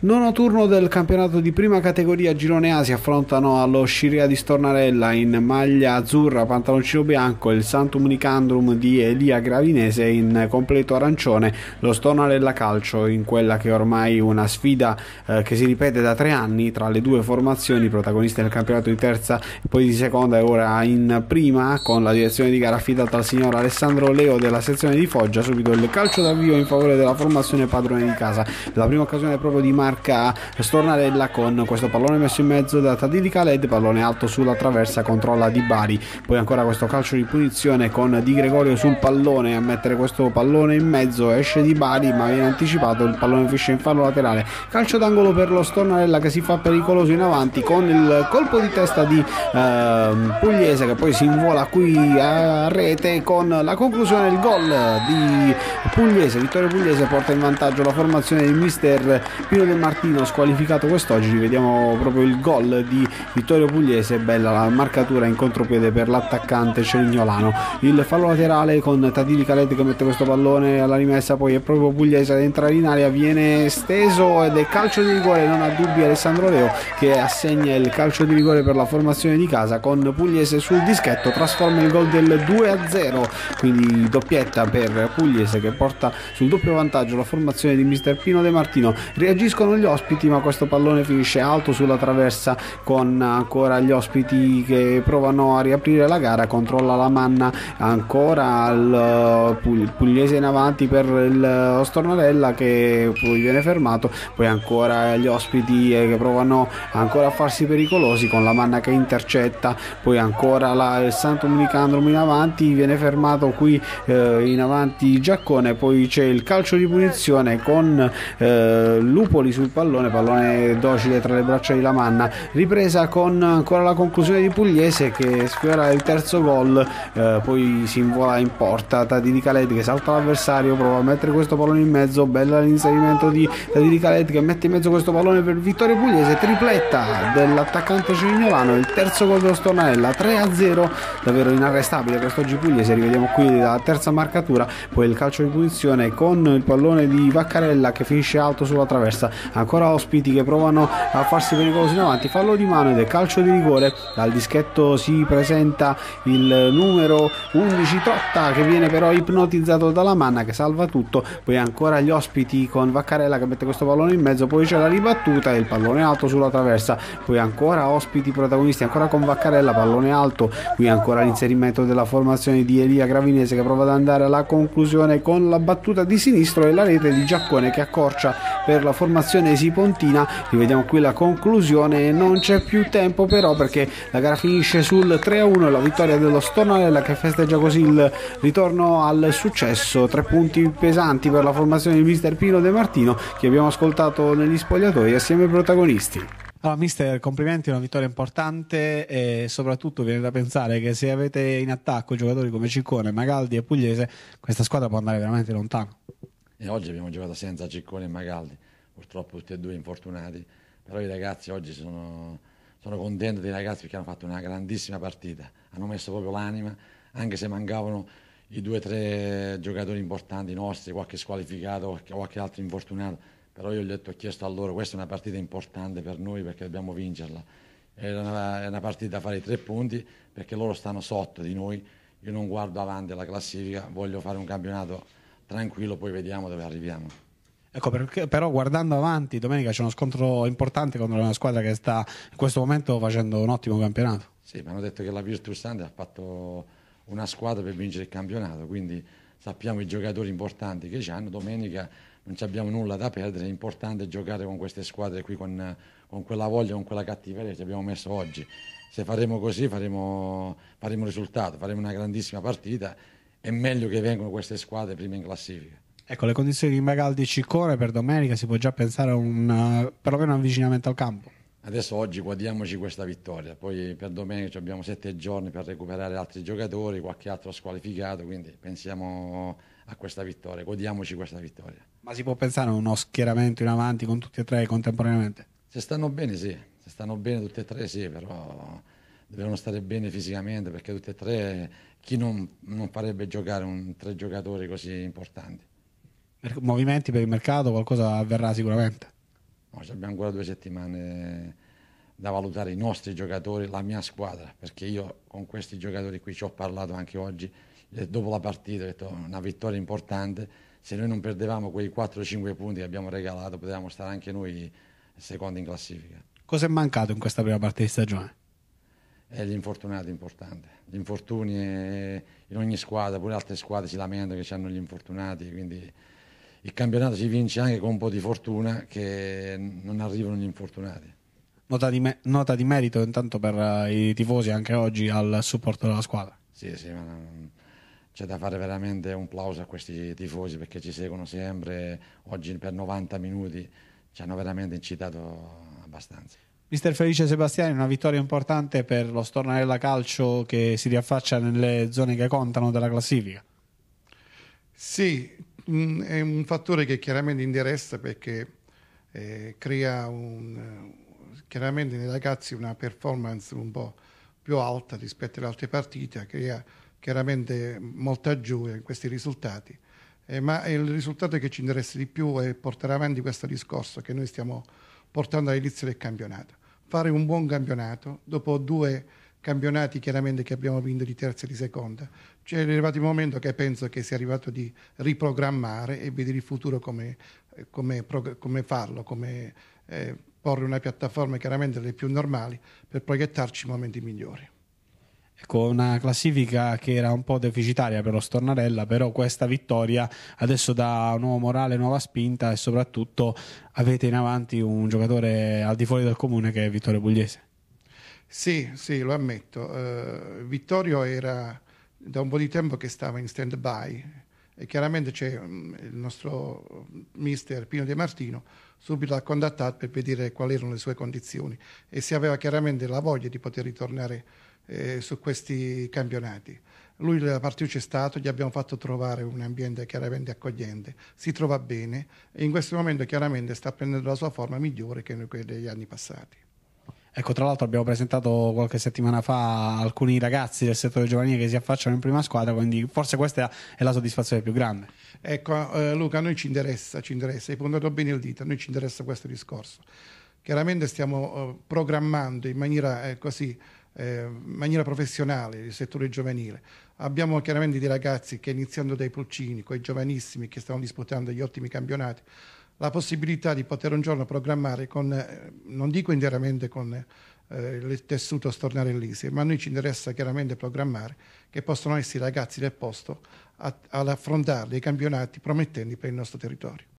Nono turno del campionato di prima categoria Girone A. Si affrontano allo Sciria di Stornarella in maglia azzurra, pantaloncino bianco, il Santum Nicandrum di Elia Gravinese in completo arancione, lo Stornarella Calcio, in quella che è ormai una sfida che si ripete da 3 anni tra le due formazioni protagoniste del campionato di terza e poi di seconda e ora in prima, con la direzione di gara affidata al signor Alessandro Leo della sezione di Foggia. Subito il calcio d'avvio in favore della formazione padrone di casa. La prima occasione proprio di marca Stornarella, con questo pallone messo in mezzo da Tadili Khaled, pallone alto sulla traversa, controlla Di Bari, poi ancora questo calcio di punizione con Di Gregorio sul pallone a mettere questo pallone in mezzo, esce Di Bari ma viene anticipato, il pallone finisce in fallo laterale, calcio d'angolo per lo Stornarella che si fa pericoloso in avanti con il colpo di testa di Pugliese, che poi si invola qui a rete con la conclusione del gol di Pugliese. Vittorio Pugliese porta in vantaggio la formazione di mister Pino De Martino, squalificato quest'oggi. Vediamo proprio il gol di Vittorio Pugliese, bella la marcatura in contropiede per l'attaccante cerignolano, il fallo laterale con Tadili Khaled che mette questo pallone alla rimessa, poi è proprio Pugliese ad entrare in area, viene steso ed è calcio di rigore, non ha dubbi Alessandro Leo che assegna il calcio di rigore per la formazione di casa, con Pugliese sul dischetto trasforma il gol del 2-0, quindi doppietta per Pugliese che porta sul doppio vantaggio la formazione di mister Pino De Martino. Reagiscono gli ospiti ma questo pallone finisce alto sulla traversa, con ancora gli ospiti che provano a riaprire la gara, controlla la manna, ancora il Pugliese in avanti per il Stornarella che poi viene fermato, poi ancora gli ospiti che provano ancora a farsi pericolosi con la manna che intercetta, poi ancora il Santum Nicandrum in avanti, viene fermato qui in avanti Giaccone, poi c'è il calcio di punizione con Lupoli sul pallone docile tra le braccia di Lamanna, ripresa con ancora la conclusione di Pugliese che sfiora il terzo gol, poi si invola in porta Tadili Khaled che salta l'avversario, prova a mettere questo pallone in mezzo, bella l'inserimento di Tadili Khaled che mette in mezzo questo pallone per Vittorio Pugliese, tripletta dell'attaccante cerignolano, il terzo gol dello Stornarella, 3-0, davvero inarrestabile quest'oggi Pugliese. Rivediamo qui la terza marcatura, poi il calcio di punizione con il pallone di Vaccarella che finisce alto sulla traversa, ancora ospiti che provano a farsi pericolosi in avanti, fallo di mano ed è calcio di rigore. Dal dischetto si presenta il numero 11 Trotta che viene però ipnotizzato dalla manna che salva tutto, poi ancora gli ospiti con Vaccarella che mette questo pallone in mezzo, poi c'è la ribattuta e il pallone alto sulla traversa, poi ancora ospiti protagonisti ancora con Vaccarella, pallone alto, qui ancora l'inserimento della formazione di Elia Gravinese che prova ad andare alla conclusione con la battuta di sinistro e la rete di Giaccone che accorcia per la formazione sipontina. Rivediamo qui la conclusione, non c'è più tempo però perché la gara finisce sul 3-1, la vittoria dello Stornarella che festeggia così il ritorno al successo, 3 punti pesanti per la formazione di mister Pino De Martino che abbiamo ascoltato negli spogliatoi assieme ai protagonisti. Allora, mister, complimenti, una vittoria importante e soprattutto viene da pensare che se avete in attacco giocatori come Ciccone, Magaldi e Pugliese, questa squadra può andare veramente lontano. E oggi abbiamo giocato senza Ciccone e Magaldi, purtroppo tutti e due infortunati, però i ragazzi oggi sono contento dei ragazzi perché hanno fatto una grandissima partita, hanno messo proprio l'anima, anche se mancavano i 2 o 3 giocatori importanti nostri, qualche squalificato, qualche altro infortunato, però io ho chiesto a loro, questa è una partita importante per noi perché dobbiamo vincerla, è una partita da fare i 3 punti perché loro stanno sotto di noi, io non guardo avanti alla classifica, voglio fare un campionato tranquillo, poi vediamo dove arriviamo. Ecco, perché, però guardando avanti, domenica c'è uno scontro importante contro una squadra che sta in questo momento facendo un ottimo campionato. Sì, mi hanno detto che la Virtus Sante ha fatto una squadra per vincere il campionato, quindi sappiamo i giocatori importanti che hanno, domenica non abbiamo nulla da perdere, è importante giocare con queste squadre qui con quella voglia, con quella cattiveria che abbiamo messo oggi. Se faremo così faremo risultato, faremo una grandissima partita, è meglio che vengano queste squadre prima in classifica. Ecco, le condizioni di Magaldi e Ciccone per domenica si può già pensare a perlomeno un avvicinamento al campo. Adesso oggi godiamoci questa vittoria, poi per domenica abbiamo 7 giorni per recuperare altri giocatori, qualche altro squalificato, quindi pensiamo a questa vittoria, godiamoci questa vittoria. Ma si può pensare a uno schieramento in avanti con tutti e 3 contemporaneamente? Se stanno bene sì, se stanno bene tutti e 3 sì, però devono stare bene fisicamente perché tutti e 3, chi non farebbe giocare 3 giocatori così importanti? Movimenti per il mercato, qualcosa avverrà sicuramente. No, abbiamo ancora 2 settimane da valutare i nostri giocatori, la mia squadra, perché io con questi giocatori qui ci ho parlato anche oggi, dopo la partita ho detto una vittoria importante, se noi non perdevamo quei 4-5 punti che abbiamo regalato potevamo stare anche noi secondi in classifica. Cosa è mancato in questa prima parte di stagione? E gli infortunati importanti, gli infortuni in ogni squadra, pure altre squadre si lamentano che hanno gli infortunati, quindi il campionato si vince anche con un po' di fortuna che non arrivano gli infortunati. Nota di merito intanto per i tifosi anche oggi al supporto della squadra. Sì, ma c'è da fare veramente un plauso a questi tifosi perché ci seguono sempre, oggi per 90 minuti ci hanno veramente incitato abbastanza. Mister Felice Sebastiani, una vittoria importante per lo Stornarella Calcio che si riaffaccia nelle zone che contano della classifica. Sì, è un fattore che chiaramente interessa perché crea chiaramente nei ragazzi una performance un po' più alta rispetto alle altre partite, crea chiaramente molta gioia in questi risultati. Ma il risultato che ci interessa di più è portare avanti questo discorso che noi stiamo portando all'inizio del campionato. Fare un buon campionato, dopo 2 campionati chiaramente che abbiamo vinto di terza e di seconda, c'è arrivato il momento che penso che sia arrivato di riprogrammare e vedere il futuro come farlo, come porre una piattaforma chiaramente delle più normali per proiettarci i momenti migliori. Ecco, una classifica che era un po' deficitaria per lo Stornarella, però questa vittoria adesso dà un nuovo morale, nuova spinta e soprattutto avete in avanti un giocatore al di fuori del comune che è Vittorio Pugliese. Sì, lo ammetto. Vittorio era da un po' di tempo che stava in stand-by e chiaramente c'è il nostro mister Pino De Martino subito ha contattato per vedere quali erano le sue condizioni e se aveva chiaramente la voglia di poter ritornare su questi campionati. Lui la partita c'è stato, gli abbiamo fatto trovare un ambiente chiaramente accogliente, si trova bene e in questo momento chiaramente sta prendendo la sua forma migliore che quella degli anni passati. Ecco, tra l'altro abbiamo presentato qualche settimana fa alcuni ragazzi del settore giovanile che si affacciano in prima squadra, quindi forse questa è la soddisfazione più grande. Ecco, Luca, a noi ci interessa, hai puntato bene il dito, a noi ci interessa questo discorso. Chiaramente stiamo programmando in maniera maniera professionale il settore giovanile. Abbiamo chiaramente dei ragazzi che iniziando dai pulcini, con i giovanissimi che stanno disputando gli ottimi campionati, la possibilità di poter un giorno programmare non dico interamente con il tessuto stornarellese, ma a noi ci interessa chiaramente programmare che possono essere i ragazzi del posto ad affrontare dei campionati promettenti per il nostro territorio.